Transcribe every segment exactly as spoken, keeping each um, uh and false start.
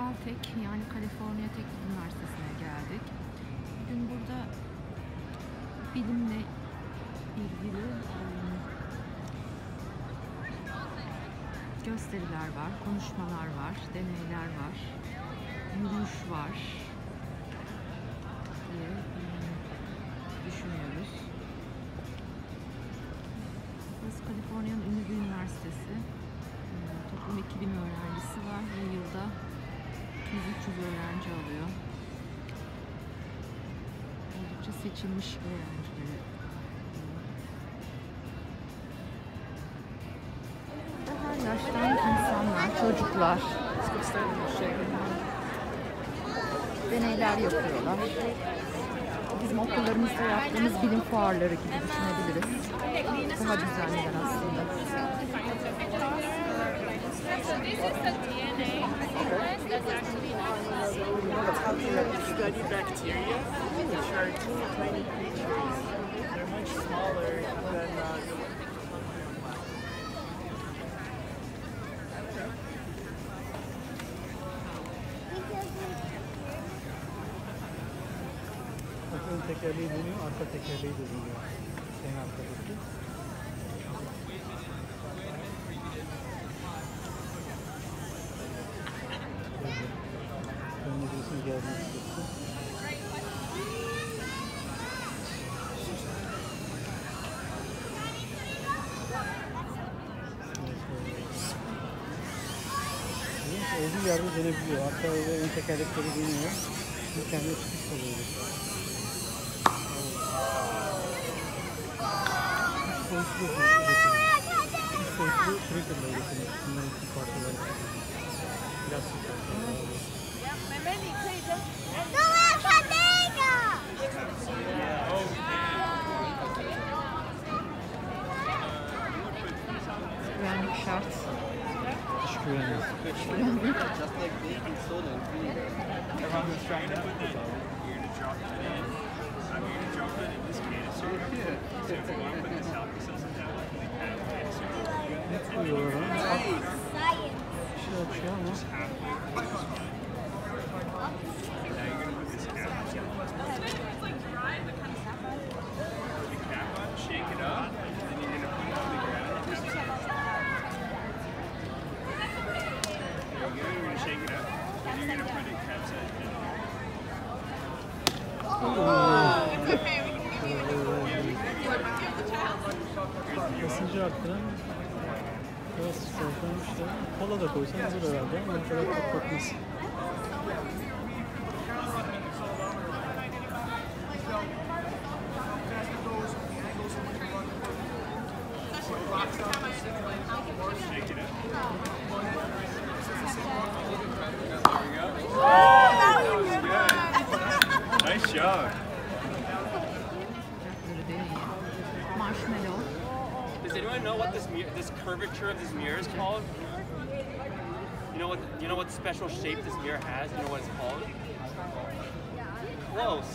Caltech, yani Kaliforniya Teknik Üniversitesi'ne geldik. Bugün burada bilimle ilgili gösteriler var, konuşmalar var, deneyler var, yürüyüş var diye düşünüyoruz. Burası Kaliforniya'nın ünlü bir üniversitesi. Toplam iki bin öğrencisi var ve yılda iki yüz üç yüz öğrenci alıyor. Oldukça seçilmiş öğrencileri. Her yaştan insanlar, çocuklar deneyler yapıyorlar. Bizim okullarımızda yaptığımız bilim fuarları gibi düşünebiliriz. Daha düzenliler aslında. So this is the D N A sequence that's actually not How to study bacteria, which are teeny tiny creatures. They're much smaller than uh, the ön tekerleği dönüyor, arka tekerleği de dönüyor. En arkadaki. Önüne birisini gelmek istiyorsun. Olduğu yerde dönebiliyor. Arka ve ön tekerlekleri dönüyor. Bu kendine çıkış oluyor. Üç boyutlu üretilmiş. Üç boyutlu printerla üretilmiş. Bunların iki parçaları. Plastik parçaları. Güvenlik şart. Dış güvenlik. Just like baking soda and cream. Everyone's trying to put that. You're going to drop it in. I'm going to drop it in this canister. So if you want to put this out, this doesn't have like the kind of canister. Ne koyuyorlar ha? Nice. Bir şey açıyor ama. Just halfway through this one. Now you're going to put this cap on. Put the cap on, shake it up, and then you're going to put it on the ground. There you go, you're going to shake it up, and you're going to put it capsized in. Basıncı arttıran biraz sıkıntıymış da kola da koysan olur herhalde ama o kadar çok kokmaz. Shake it up. Nice job. Marshmallow. Does anyone know what this mirror, this curvature of this mirror is called? You know what? You know what special shape this mirror has? You know what it's called? Close.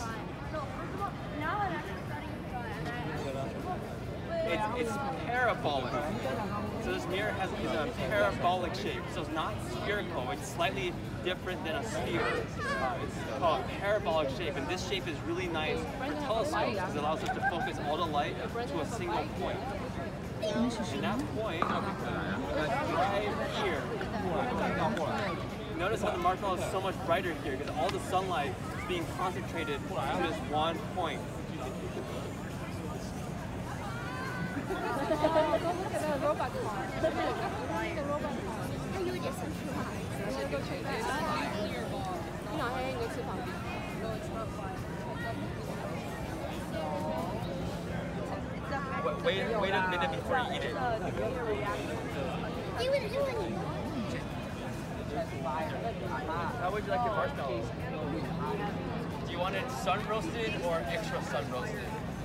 It's, it's parabolic. So this mirror has is a parabolic shape. So it's not spherical. It's slightly different than a sphere. Uh, it's called parabolic shape, and this shape is really nice for telescopes because it allows us to focus all the light to a single point. And that point right here. Notice how the marshmallow is so much brighter here because all the sunlight is being concentrated to this one point. Look at the robot car. The robot car. 它有点像翅膀。你好，黑，你的翅膀。 Wait, wait a minute before you eat it. How would you like your marshmallows? Do you want it sun roasted or extra sun roasted?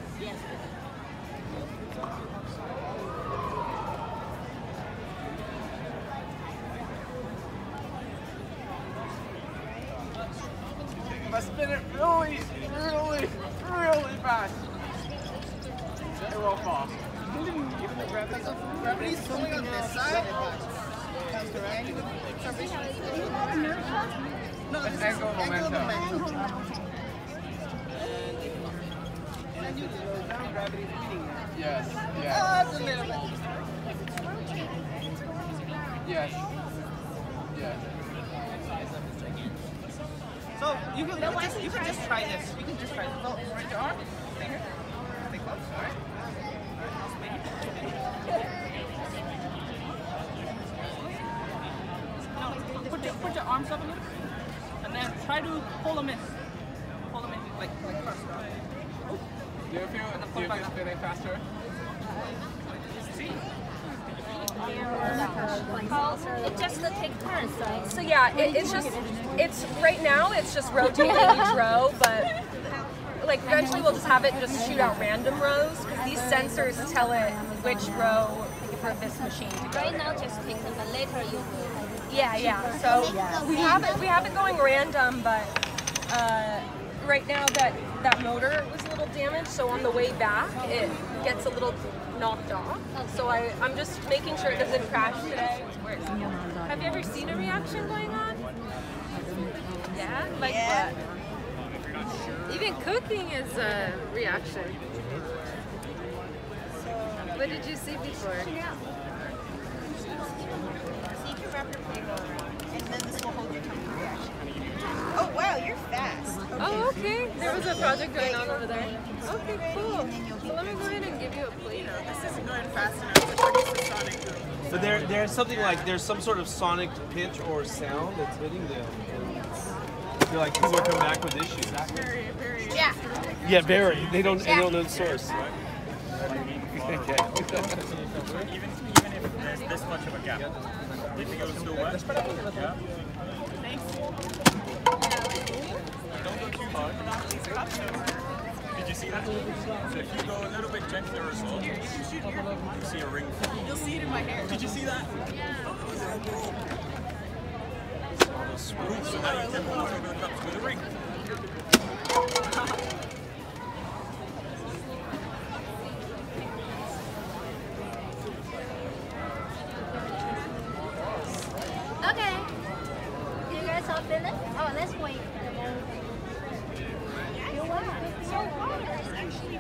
Must spin it really, really, really fast. It will fall. Even the gravity, gravity's pulling on this side. faster, right? No, It's angular momentum. And you slow down, gravity feeding that. Yes, yes. Oh, it's a little bit. Yes. Yes. So you can, you can just you can just try this. You can just try this. So raise your arm. Stay here. Stay close. All right. No, put your put your arms up a little, and then try to pull them in. Pull them in like like first. Do you feel, do you feel spinning faster? It just to take turns. So yeah, it, it's just, it's right now it's just rotating each row, but like eventually we'll just have it just shoot out random rows because these sensors tell it which row for this machine to go. Right now, just take them, but later you will. Yeah, yeah. So we have it, we have it going random, but uh, right now that that motor was a little damaged, so on the way back it gets a little knocked off. So I, I'm just making sure it doesn't crash today. Have you ever seen a reaction going on? Yeah? Like Yeah. what? Even cooking is a reaction. What did you see before? So you can wrap your plate around, and then this will hold your tongue for reaction. Oh wow, you're fast. Oh, okay. There was a project going on over there. Okay, cool. So let me go ahead and give you a plate. This isn't going fast enough to produce a sonic boom. But there, there's something like there's some sort of sonic pitch or sound that's hitting them. And I feel like people are coming back with issues. Very, very. Yeah. Yeah, very. They don't. They don't know the source. Okay. Even, even if there's this much of a gap, do you think it will still work? Yeah. Don't go too hard. Did you see that? So if you go a little bit gentler as well, you see a ring. You'll see it in my hair. Did you see that? All those swirls. So now you can hold over the cups with a ring. Okay. You guys all finished? Oh, let's wait. You're welcome. So water is actually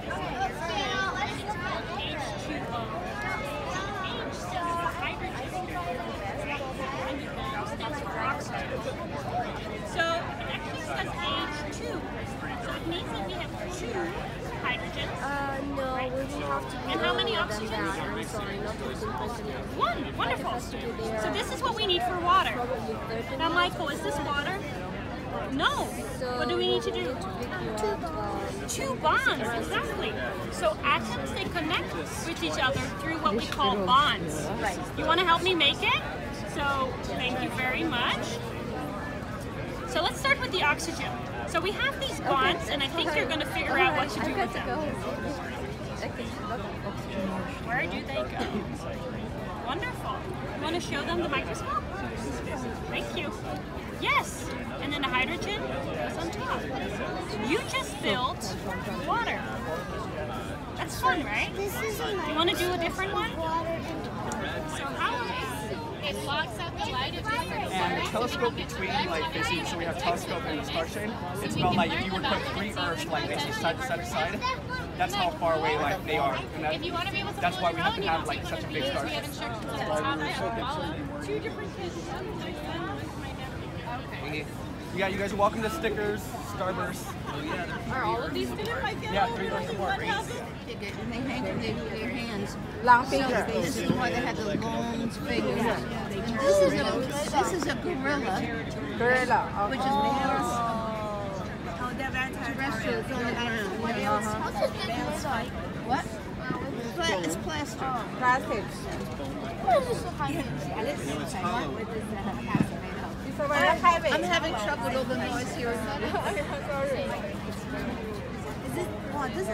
So it actually says H two. So it means that we have two hydrogens. Uh, no, we will have to be And how many earlier than oxygens? that. I'm sorry, not to continue. One. Wonderful. So this is what we need for water. Probably thirteen. Now, Michael, is this water? No. So What do we need to do? to figure out, um, Two bonds, exactly. So atoms, they connect with each other through what we call bonds. Right. You want to help me make it? So thank you very much. So let's start with the oxygen. So we have these bonds, and I think you're going to figure out what to do with them. Where do they go? Wonderful. You want to show them the microscope? Thank you. Yes. And then the hydrogen goes on top. You just built water. That's fun, right? You want to do a different one? So how it blocks out the light of And the telescope between, like, basically, so we have telescope and the star chain. It's about like if you would put three Earths, like basically side to side to side. That's how far away like they are. And that, that's why we have to have like such a big star chain. Two different kids. Yeah, you guys are welcome to stickers, Starburst. Are all of these going to Yeah, three Earths or more. And they hang from their, their hands. Long fingers. This is why they have the long fingers. And this is a this is a gorilla. Gorilla. Which is more terrestrial on the ground. What? Pla- It's plastic. Plastic. I'm having trouble with all the noise here. Is this, wow, this is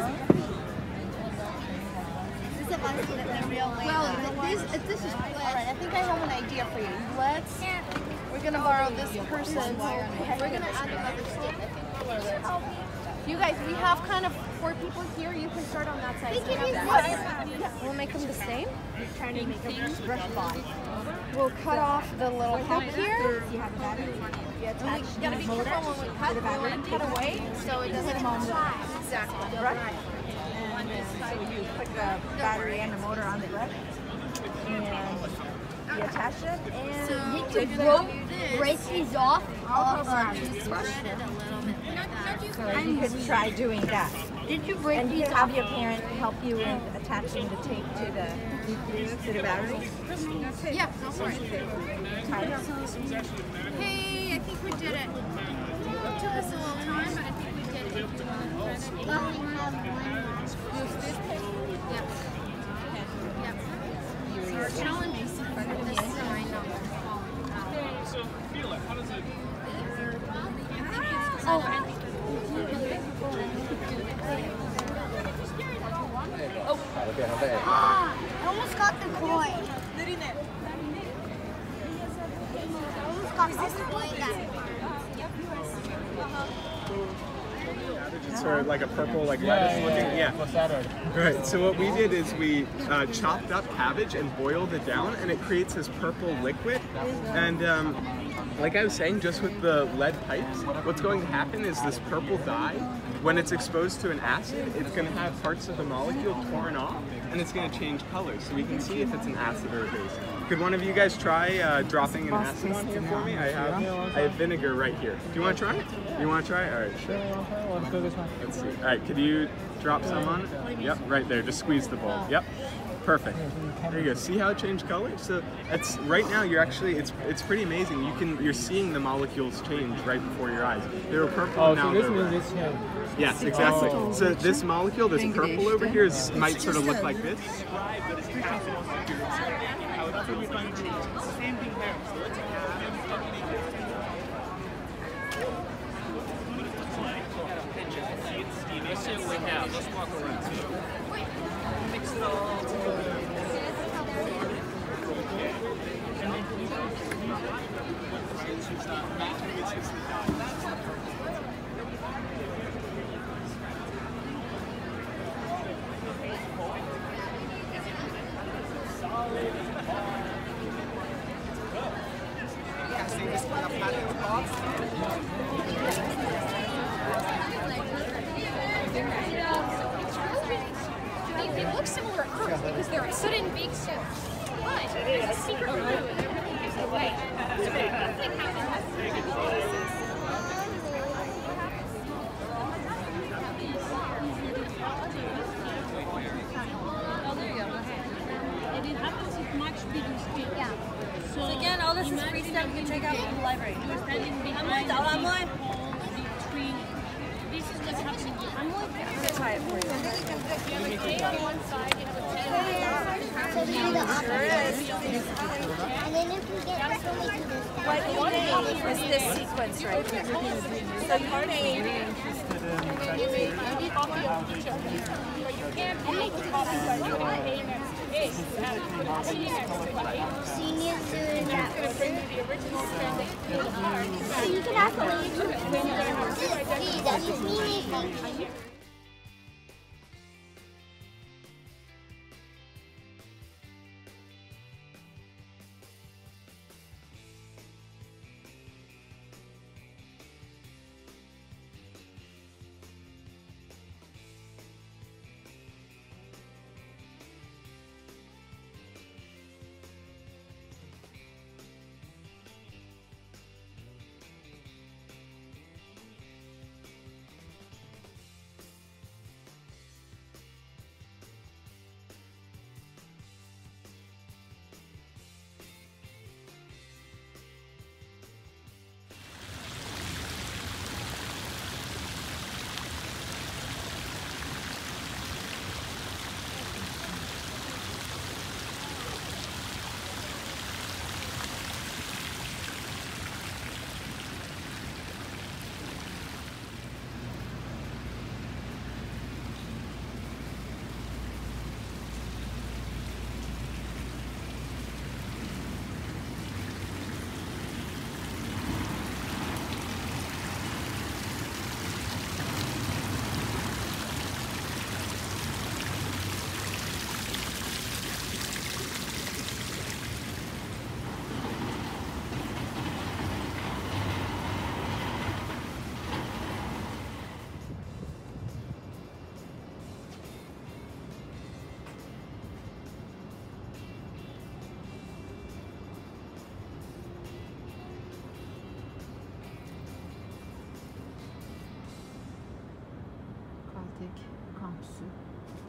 well, this, this is plastic. Alright, I think I have an idea for you. Let's, we're gonna borrow this person. We're gonna add another stick. You guys, we have kind of four people here. You can start on that side. So we have that. We'll make them the same. Trying to make them brush body. we'll cut off the little hook here. You have a battery. You And attach we gotta be the motor careful when we cut, to the we battery. want to cut away so it doesn't on the exactly. brush. And then so you put the battery and the motor on the brush. And you attach it and So you we're broke gonna do this. break these off off Um, of just spread it a little bit like that. so you could try doing that. Did you break And you these could have off? your parent help you in attaching the tape to the to the battery. Yeah, go for it. Tie it. Hey, I think we did it. It took us a little time, but I think we did it. Well, we have one. Yep. Yep. So our challenge is to put this sign on the falling out. So feel it. How does it? Ah, I almost got the coin. I almost got the coin. It's sort of like a purple, like lettuce looking. Yeah. Right. So what we did is we uh, chopped up cabbage and boiled it down, and it creates this purple liquid. And um, like I was saying, just with the lead pipes, what's going to happen is this purple dye, when it's exposed to an acid, it's going to have parts of the molecule torn off, and it's going to change colors. So we can see if it's an acid or a base. Could one of you guys try uh, dropping an acid on here for me? I have I have vinegar right here. Do you want to try it? You want to try it? All right, sure. Let's see. All right, could you drop some on it? Yep, right there. Just squeeze the bowl. Yep. Perfect. There you go. See how it changed color? So it's right now. You're actually it's it's pretty amazing. You can you're seeing the molecules change right before your eyes. They were purple. Oh, now so this they're red. means it's him. Yes, exactly. So this molecule, this purple over here, is, might sort of look like this. Let's see what we have. Let's walk around. Mix it all together. They, they look similar at first because they're sudden big soup. But there's a secret room that everything gives away. So nothing happens. Oh, there you go. And it happens at much bigger scale. Yeah. So again, all this is free stuff you can check out in the library. You're standing behind I'm the I'm big like, hole, the tree. This is what's happening here. I'm going to try it for you. You have a K on one side, you have a ten. So we do the opposite. And then if we get this one, we do this. What you need is this sequence right here. So you need And then you make you need copy of each of these. But you can't make copy of you want A next to A. You have to put C next to A. Seniors doing that. It's going to bring you the original standing. So you can actually see that is meaning. Tek kampüsü.